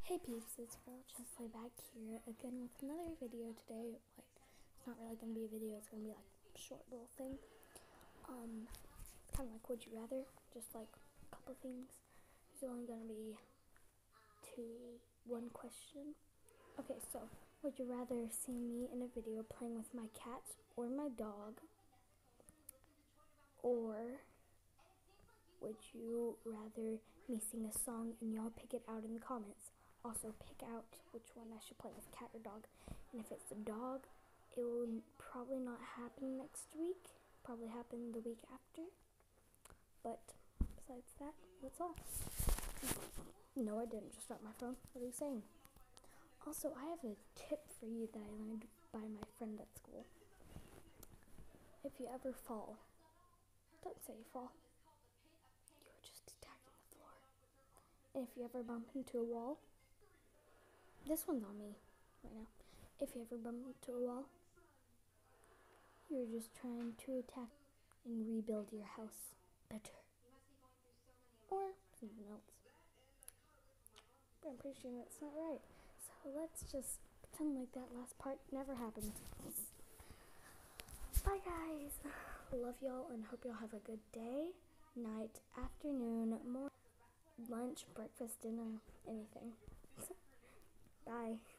Hey peeps, it's girl Chesley back here again with another video today. It's not really going to be a video, it's going to be like a short little thing. Kind of like Would You Rather, just like a couple things. There's only going to be one question. Okay, so would you rather see me in a video playing with my cat or my dog? Or would you rather me sing a song and y'all pick it out in the comments? Also pick out which one I should play with, cat or dog. And if it's a dog, it will probably not happen next week. Probably happen the week after. But besides that, that's all. No, I didn't just drop my phone. What are you saying? Also, I have a tip for you that I learned by my friend at school. If you ever fall, don't say you fall. You're just attacking the floor. And if you ever bump into a wall, this one's on me right now. If you ever bump into a wall, you're just trying to attack and rebuild your house better. Or something else. But I'm pretty sure that's not right. So let's just pretend like that last part never happened. Bye guys. Love y'all and hope y'all have a good day, night, afternoon, morning, lunch, breakfast, dinner, anything. Bye.